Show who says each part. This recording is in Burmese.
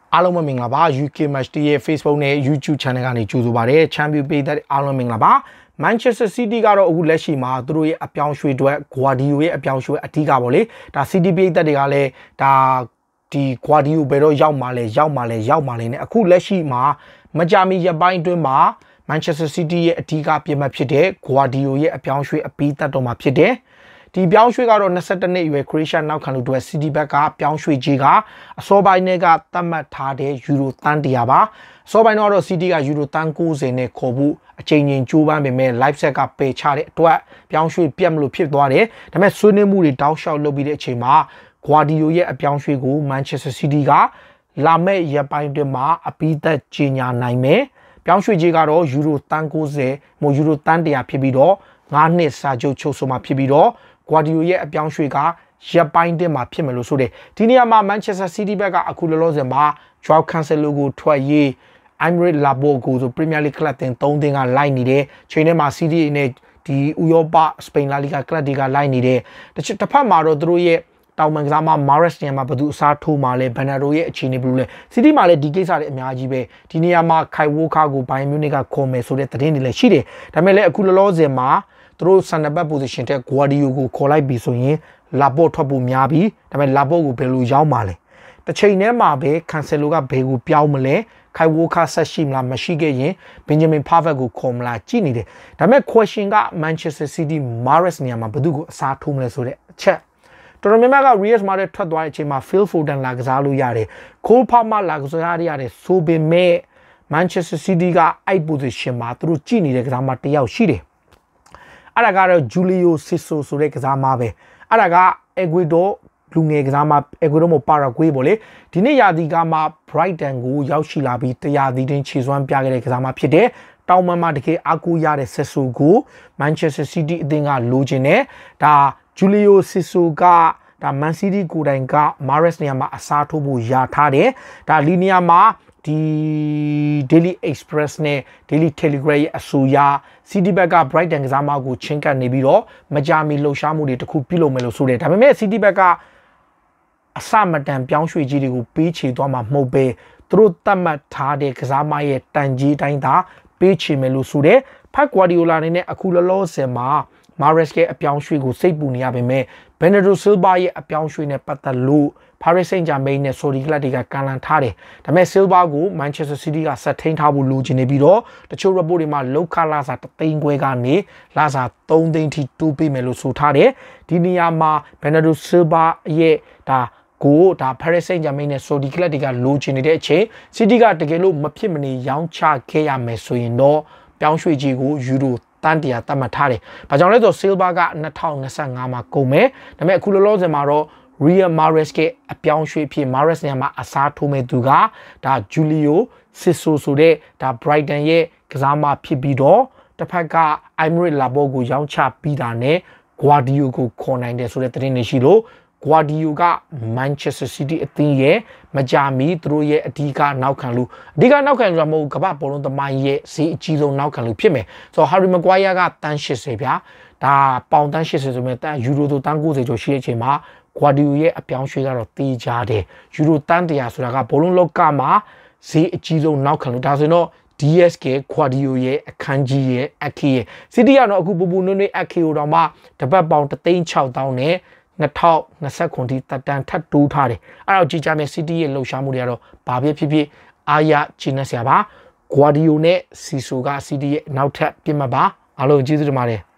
Speaker 1: အားလုံးပဲမင်္ဂလာပါ UK Match ရဲ့ Facebook နဲ့ YouTube Channel ကနေကြိုဆိုပါရစေ Champion ပေးတဲ့အားလုံးမင်္ဂလာပါ Manchester City ကတော့အခုလက်ရှိမှာသူတို့ရဲ့အပြောင်းရွှေ့အတွက် Guardiola ရဲ့အပြောင်းရွှေ့အဓိကပေါ့လေဒါ City ပေးတဲ့တွေကလည်းဒါဒီ Guardiola ဘယ်တော့ရောက်မှာလဲနဲ့အခုလက်ရှိမှာမကြာမီရက်ပိုင်းအတွင်းမှာ Manchester City ရဲ့အဓိကပြမှတ်ဖြစ်တဲ့ Guardiola ရဲ့အပြောင်းရွှေ့အပြီးသတ်တော့မှာဖြစ်တယ်ဒီပြောင်းရွှေ့ကတော့22နှစ်အရွယ် Croatia နောက်ခံလူတွေ City ဘက်ကပြောင်းရွှေ့ကြီးကအစောပိုင်းတွေကသတ်မှတ်ထားတဲ့ယူရိုတန်း100ပါအစောပိုင်းတော့ City ကယူရိုတန်း90နဲ့ခေါ်ဖို့အချိန်ချင်းကြိုးပမ်းပေမဲ့ live set ကပယ်ချတဲ့အတွက်ပြောင်းရွှေ့ပြတ်မလို့ဖြစ်သွားတယ်ဒါပေမဲ့ဆွေးနွေးမှုတွေတောက်လျှောက်လုပ်ပြီးတဲ့အချိန်မှာ Guardiola ရဲ့အပြောင်းရွှေ့ကို Manchester City ကလာမယ့်ရက်ပိုင်းတွင်မှာအပြီးသက်ကြေညာနိုင်မယ်ပြောင်းရွှေ့ကြီးကတော့ယူရိုတန်း90မို့ယူရိုတန်း100ဖြစ်ပြီးတော့9နှစ်စာချုပ်ချုပ်ဆိုမှဖြစ်ပြီးတော့Guardiola ရဲ့အပြောင်းရွှေ့ကရပ်ပိုင်းတင်မှာဖြစ်မယ်လို့ဆိုတယ်ဒီနေရာမှာ Manchester City ဘက်ကအခုလောလောဆယ်မှာ Joao Cancelo ကိုထွက်ရေး Aymeric Laporte ကိုဆို Premier League ကလပ်တင်3သင်းကလိုက်နေတယ်ချိန်ထဲမှာ City နဲ့ဒီဥရောပစပိန်လာလီဂါကလပ်တွေကလိုက်နေတယ်တစ်ဖက်မှာတော့သူတို့ရဲ့တောင်ပန်ကစားမ Mahrez နေရာမှာဘယ်သူအစားထိုးမှာလဲ Bernardo ရဲ့အခြေအနေဘယ်လိုလဲ City မှာလည်းဒီကိစ္စတွေအများကြီးပဲဒီနေရာမှာ Kai Walker ကို Bayern Munich ကခေါ်မယ်ဆိုတဲ့သတင်းတွေလည်းရှိတယ်ဒါပေမဲ့လည်းအခုလောလောဆယ်မှာသူတို့ center back position တဲ့ Guardiola ကိုခေါ်လိုက်ပြီဆိုရင် Laporte ထွက်ဖို့များပြီဒါပေမဲ့ Laporte ကိုဘယ်လိုရောက်မှာလဲတစ်ချိန်တည်းမှာပဲ Cancelo ကဘယ်ကိုပြောင်းမလဲ Kai Walker ဆက်ရှိမလားမရှိခဲ့ရင် Benjamin Pavard ကိုခေါ်မလားကြည့်နေတယ်ဒါပေမဲ့ question က Manchester City Mahrez နေရာမှာဘယ်သူကိုအစားထိုးမလဲဆိုတဲ့အချက်တော်တော်များများက Riyad Mahrez ထွက်သွားတဲ့အချိန်မှာ Phil Foden လာကစားလို့ရတယ် Cole Palmer လာကစားရတယ်ဆိုပေမဲ့ Manchester City ကအဲ့ position မှာသူတို့ကြည့်နေတဲ့ကစားမတစ်ယောက်ရှိတယ်အဲ့ဒါကတော့ Julio Cesar ဆိုတဲ့ကစားမပဲအဲ့ဒါက Ecuador လူငယ်ကစားမ Ecuador မို့ Paraguay ပေါ့လေဒီနေ့ရာသီကမှ Brighton ကိုရောက်ရှိလာပြီးတရားသီးတင်ခြေစွမ်းပြခဲ့တဲ့ကစားမဖြစ်တယ်တောင်မှန်မှာတကယ်အကူရတဲ့ Cesar ကို Manchester City အသင်းကလိုချင်တယ်ဒါ Julio Cesar ကဒါ Man City ကိုယ်တိုင်က Mahrez နေရာမှာအစားထိုးဖို့ယာထားတယ်ဒါလီနီယာမှာဒီ Daily Express နဲ့ Daily Telegraph ရဲ့အဆိုအရ City ဘက်က Brighton ကစားမကိုချင်းကပ်နေပြီးတော့မကြာမီလှုပ်ရှားမှုတွေတခုပြုလုပ်မယ်လို့ဆိုတယ်ဒါပေမဲ့ City ဘက်ကအစမတန်ပြောင်းရွှေ့ကြီးတွေကိုပေးချေသွားမှာမဟုတ်ပဲသူတို့သတ်မှတ်ထားတဲ့ကစားမရဲ့တန်ကြီးတိုင်းသာပေးချေမယ်လို့ဆိုတယ်ဖက် Guardiola အနေနဲ့အခုလောလောဆယ်မှာ Mahrez ရဲ့အပြောင်းရွှေ့ကိုစိတ်ပူနေရပေမဲ့ Bernardo Silva ရဲ့အပြောင်းရွှေ့နဲ့ပတ်သက်လို့ Paris Saint-Germain နဲ့ Saudi Club တွေကကန်လန်ထားတယ်ဒါပေမဲ့ Silva ကို Manchester City ကဆက်ထိန်းထားဖို့လိုချင်နေပြီးတော့တချို့ report တွေမှာလောက်ခလာစာ3သိန်းခွဲကနေလာစာ3သိန်းထိတိုးပေးမယ်လို့ဆိုထားတယ်ဒီနေရာမှာ Bernardo Silva ရဲ့ဒါကိုဒါ Paris Saint-Germain နဲ့ Saudi Club တွေကလိုချင်နေတဲ့အချိန် City ကတကယ်လို့မဖြစ်မနေရောင်းချခဲ့ရမယ်ဆိုရင်တော့ပြောင်းရွှေ့ကြီးကိုယူရိုတန်း100သတ်မှတ်ထားတယ်။ဘာကြောင့်လဲဆိုတော့ Silva က2025မှာကုန်မယ်။ဒါပေမဲ့အခုလောလောဆယ်မှာတော့ Riyad Mahrez ရဲ့အပြောင်းရွှေ့ဖြစ် Mahrez နေရာမှာအစားထိုးမဲ့သူကဒါ Julio Cesar ဆိုတဲ့ဒါ Brighton ရဲ့ကစားမဖြစ်ပြီးတော့တစ်ဖက်က Aymeric Laporte ကိုရောင်းချပြီးတာနဲ့ Guardiola ကိုခေါ်နိုင်တယ်ဆိုတဲ့သတင်းတွေရှိလို့ Guardiola က Manchester City အသင်းရဲ့မကြာမီသူတို့ရဲ့အဓိကနောက်ခံလူဆိုတာမဟုတ်ကမ္ဘာဘောလုံးသမိုင်းရဲ့ဈေးအကြီးဆုံးနောက်ခံလူဖြစ်မယ်ဆိုတော့ Harry Maguire ကတန်း80ဗျာဒါပေါင်တန်း80ဆိုပေမဲ့တန်းယူရိုတန်း90ကျော်ရှိတဲ့အချိန်မှာ Guardiola ရဲ့အပြောင်းရွှေ့ကတော့တေးကြတယ်ယူရိုတန်း100ဆိုတာကဘောလုံးလောကမှာဈေးအကြီးဆုံးနောက်ခံလူဒါဆိုရင်တော့ DSK Guardiola ရဲ့အခန်းကြီးရဲ့အခီရဲ့ City ကတော့အခုပူပူနွေ့နွေ့အခီကိုတော့မှတပတ်ပေါင်3,600နဲ့2029ထိတက်တန်းထပ်တိုးထားတယ်အဲ့တော့ကြည့်ကြမယ် City ရဲ့လှုပ်ရှားမှုတွေကတော့ဘာဖြစ်ဖြစ်အားရကျင်းနေစရာပါ Guardiola နဲ့ Cesar က City ရဲ့နောက်ထပ်ပြစ်မှတ်ပါအားလုံးကျေးဇူးတင်ပါတယ်